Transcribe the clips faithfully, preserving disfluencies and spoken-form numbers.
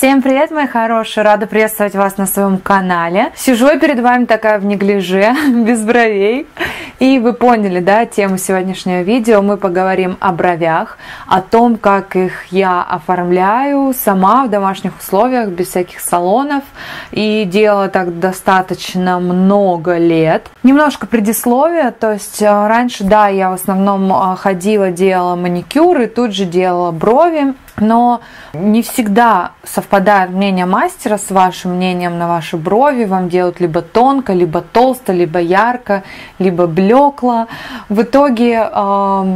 Всем привет, мои хорошие! Рада приветствовать вас на своем канале. Сижу я перед вами такая в неглиже, без бровей. И вы поняли, да, тему сегодняшнего видео. Мы поговорим о бровях, о том, как их я оформляю сама в домашних условиях, без всяких салонов. И делала так достаточно много лет. Немножко предисловия, то есть раньше, да, я в основном ходила, делала маникюр и тут же делала брови. Но не всегда совпадает мнение мастера с вашим мнением на ваши брови. Вам делают либо тонко, либо толсто, либо ярко, либо блекло. В итоге э,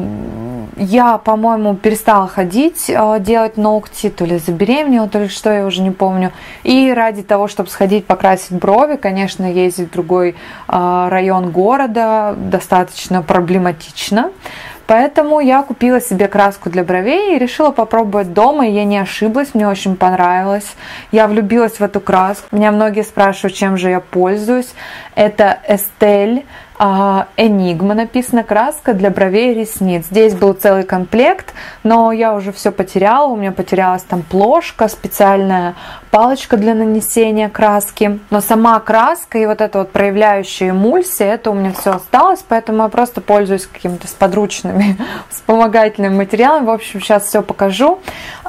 я, по-моему, перестала ходить, э, делать ногти, то ли забеременела, то ли что, я уже не помню. И ради того, чтобы сходить покрасить брови, конечно, ездить в другой э, район города достаточно проблематично. Поэтому я купила себе краску для бровей и решила попробовать дома, и я не ошиблась, мне очень понравилось. Я влюбилась в эту краску. Меня многие спрашивают, чем же я пользуюсь. Это Estelle Enigma, написано, краска для бровей и ресниц. Здесь был целый комплект, но я уже все потеряла. У меня потерялась там плошка, специальная палочка для нанесения краски. Но сама краска и вот эта вот проявляющая эмульсия, это у меня все осталось, поэтому я просто пользуюсь какими-то сподручными вспомогательными материалами. В общем, сейчас все покажу.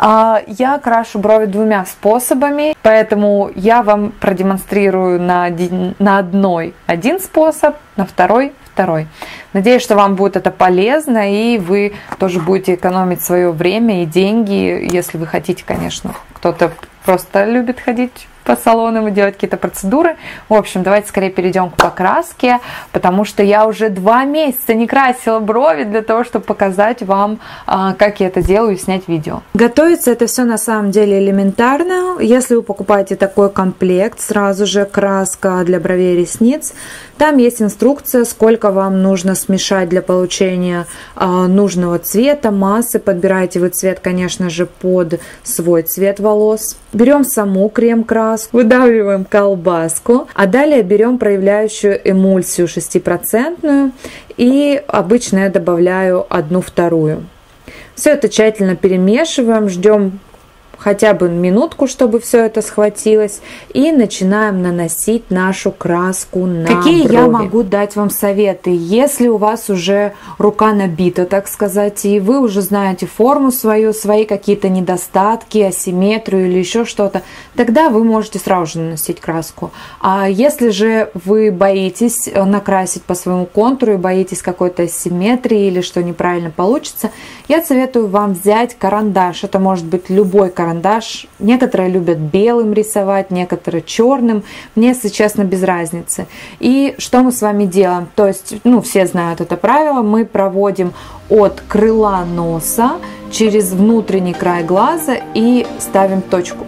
Я крашу брови двумя способами, поэтому я вам продемонстрирую на, один, на одной один способ, на второй второй. Надеюсь, что вам будет это полезно, и вы тоже будете экономить свое время и деньги, если вы хотите, конечно. Кто-то просто любит ходить по салонам и делать какие-то процедуры. В общем, давайте скорее перейдем к покраске, потому что я уже два месяца не красила брови для того, чтобы показать вам, как я это делаю, и снять видео. Готовится это все на самом деле элементарно. Если вы покупаете такой комплект, сразу же краска для бровей и ресниц, там есть инструкция, сколько вам нужно смешать для получения нужного цвета, массы. Подбираете вы цвет, конечно же, под свой цвет волос. Берем саму крем-краску, выдавливаем колбаску, а далее берем проявляющую эмульсию шестипроцентную, и обычно я добавляю одну вторую. Все это тщательно перемешиваем, ждем хотя бы минутку, чтобы все это схватилось, и начинаем наносить нашу краску на Какие брови. Я могу дать вам советы? Если у вас уже рука набита, так сказать, и вы уже знаете форму свою, свои какие-то недостатки, асимметрию или еще что-то, тогда вы можете сразу же наносить краску. А если же вы боитесь накрасить по своему контуру и боитесь какой-то асимметрии или что неправильно получится, я советую вам взять карандаш. Это может быть любой карандаш. Карандаш. Некоторые любят белым рисовать, некоторые черным. Мне, если честно, без разницы. И что мы с вами делаем? То есть, ну, все знают это правило. Мы проводим от крыла носа через внутренний край глаза и ставим точку.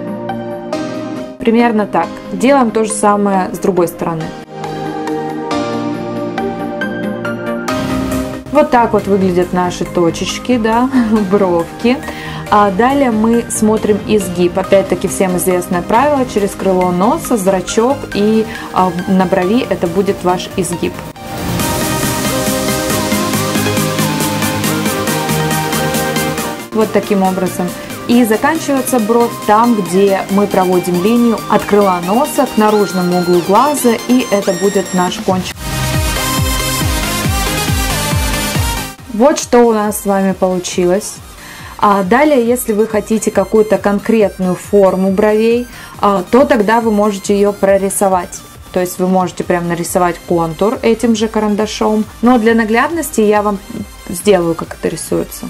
Примерно так. Делаем то же самое с другой стороны. Вот так вот выглядят наши точечки, да, бровки. А далее мы смотрим изгиб. Опять-таки всем известное правило: через крыло носа, зрачок, и а, на брови это будет ваш изгиб. Вот таким образом. И заканчивается бровь там, где мы проводим линию от крыла носа к наружному углу глаза, и это будет наш кончик. Вот что у нас с вами получилось. А далее, если вы хотите какую-то конкретную форму бровей, то тогда вы можете ее прорисовать. То есть вы можете прям нарисовать контур этим же карандашом. Но для наглядности я вам сделаю, как это рисуется.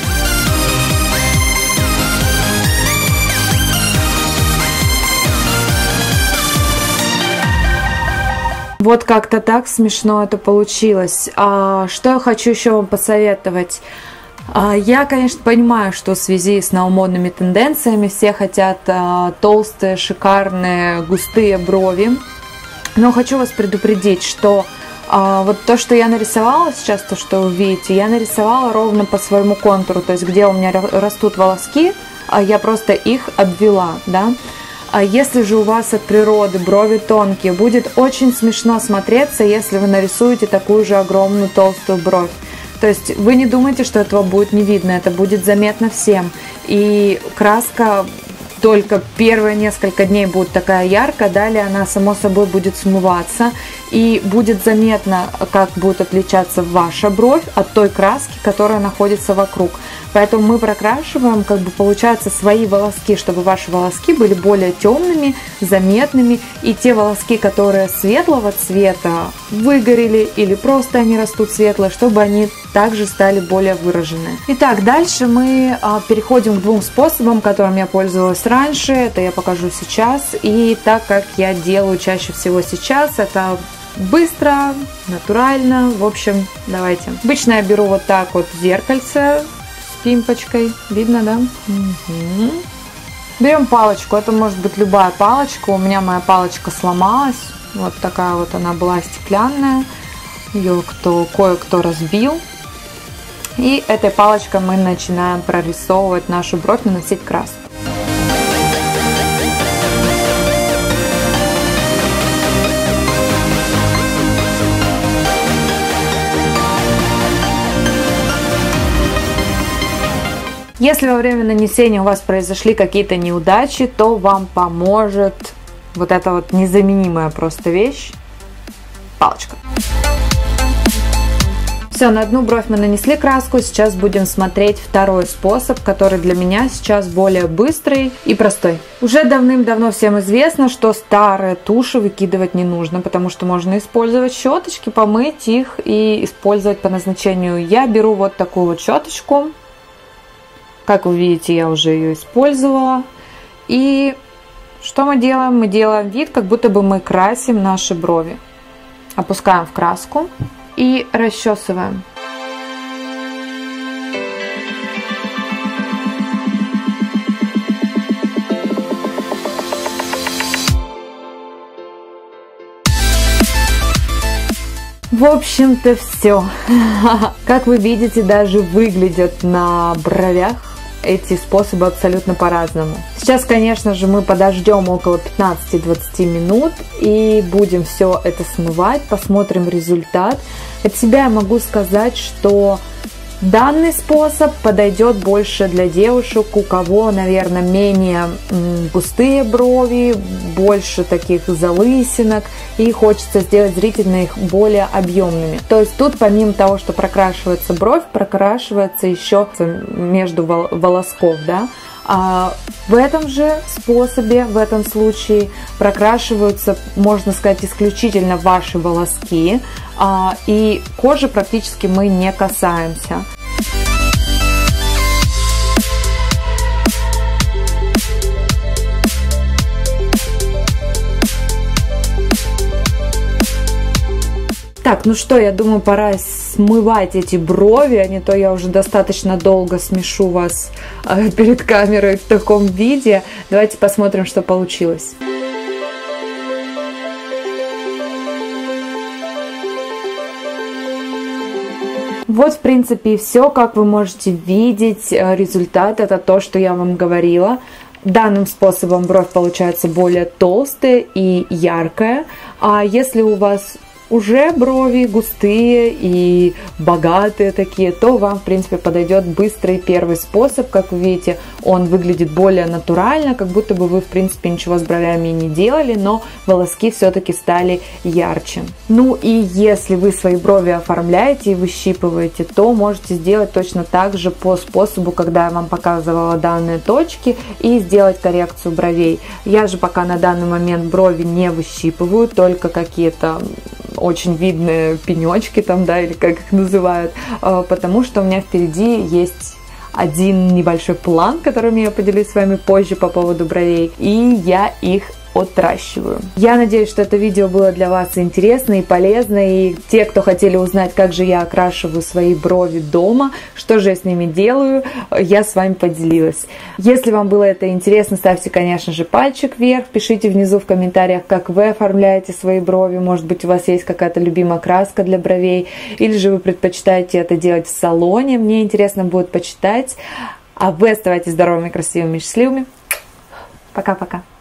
Вот как-то так смешно это получилось. А что я хочу еще вам посоветовать? Я, конечно, понимаю, что в связи с новомодными тенденциями все хотят толстые, шикарные, густые брови. Но хочу вас предупредить, что вот то, что я нарисовала сейчас, то, что вы видите, я нарисовала ровно по своему контуру. То есть, где у меня растут волоски, я просто их обвела, да. А если же у вас от природы брови тонкие, будет очень смешно смотреться, если вы нарисуете такую же огромную толстую бровь. То есть вы не думайте, что этого будет не видно, это будет заметно всем. И краска только первые несколько дней будет такая яркая, далее она само собой будет смываться, и будет заметно, как будет отличаться ваша бровь от той краски, которая находится вокруг. Поэтому мы прокрашиваем, как бы получается, свои волоски, чтобы ваши волоски были более темными, заметными, и те волоски, которые светлого цвета, выгорели или просто они растут светлые, чтобы они также стали более выраженные. Итак, дальше мы а, переходим к двум способам, которым я пользовалась раньше. Это я покажу сейчас. И так как я делаю чаще всего сейчас, это быстро, натурально. В общем, давайте. Обычно я беру вот так вот зеркальце с пимпочкой. Видно, да? Угу. Берем палочку. Это может быть любая палочка. У меня моя палочка сломалась. Вот такая вот она была стеклянная. Ее кто, кое-кто разбил. И этой палочкой мы начинаем прорисовывать нашу бровь, наносить краску. Если во время нанесения у вас произошли какие-то неудачи, то вам поможет вот эта вот незаменимая просто вещь – палочка. Все, на одну бровь мы нанесли краску, сейчас будем смотреть второй способ, который для меня сейчас более быстрый и простой. Уже давным-давно всем известно, что старые туши выкидывать не нужно, потому что можно использовать щеточки, помыть их и использовать по назначению. Я беру вот такую вот щеточку, как вы видите, я уже ее использовала. И что мы делаем? Мы делаем вид, как будто бы мы красим наши брови. Опускаем в краску и расчесываем. В общем-то все. Как вы видите, даже выглядят на бровях эти способы абсолютно по-разному. Сейчас, конечно же, мы подождем около пятнадцати-двадцати минут и будем все это смывать, посмотрим результат. От себя я могу сказать, что данный способ подойдет больше для девушек, у кого, наверное, менее густые брови, больше таких залысинок, и хочется сделать зрительно их более объемными. То есть тут помимо того, что прокрашивается бровь, прокрашивается еще между волосков, да. А в этом же способе, в этом случае прокрашиваются, можно сказать, исключительно ваши волоски, а, и кожи практически мы не касаемся. Так, ну что, я думаю, пора смывать эти брови, а не то я уже достаточно долго смешу вас э, перед камерой в таком виде. Давайте посмотрим, что получилось. Вот, в принципе, и все. Как вы можете видеть, результат — это то, что я вам говорила. Данным способом бровь получается более толстая и яркая. А если у вас уже брови густые и богатые такие, то вам, в принципе, подойдет быстрый первый способ. Как вы видите, он выглядит более натурально, как будто бы вы, в принципе, ничего с бровями не делали, но волоски все-таки стали ярче. Ну и если вы свои брови оформляете и выщипываете, то можете сделать точно так же по способу, когда я вам показывала данные точки, и сделать коррекцию бровей. Я же пока на данный момент брови не выщипываю, только какие-то очень видные пенечки там, да, или как их называют, потому что у меня впереди есть один небольшой план, которым я поделюсь с вами позже по поводу бровей, и я их отращиваю. Я надеюсь, что это видео было для вас интересно и полезно, и те, кто хотели узнать, как же я окрашиваю свои брови дома, что же я с ними делаю, я с вами поделилась. Если вам было это интересно, ставьте, конечно же, пальчик вверх, пишите внизу в комментариях, как вы оформляете свои брови, может быть, у вас есть какая-то любимая краска для бровей, или же вы предпочитаете это делать в салоне, мне интересно будет почитать. А вы оставайтесь здоровыми, красивыми и счастливыми. Пока-пока.